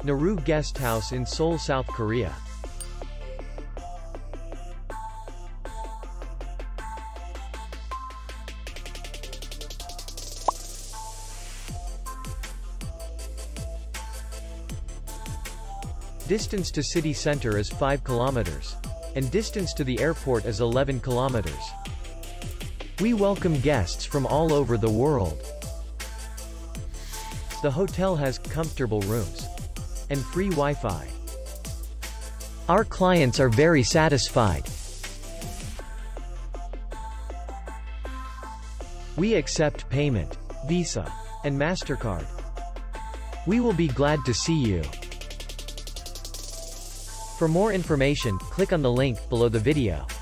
Naru Guesthouse in Seoul, South Korea. Distance to city center is 5 kilometers. And distance to the airport is 11 kilometers. We welcome guests from all over the world. The hotel has comfortable rooms and free Wi-Fi. Our clients are very satisfied. We accept payment, Visa, and MasterCard. We will be glad to see you. For more information, click on the link below the video.